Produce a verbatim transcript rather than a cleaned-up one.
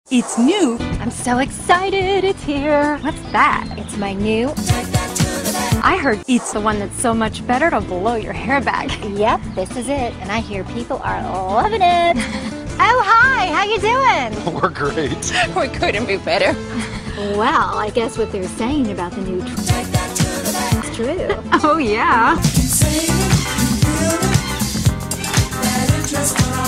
It's new. I'm so excited, it's here. What's that? It's my new... I heard it's the one that's so much better to blow your hair back. Yep, this is it, and I hear people are loving it. Oh, hi, how you doing? We're great. We couldn't be better. Well, I guess what they're saying about the new... It's true. Oh, yeah.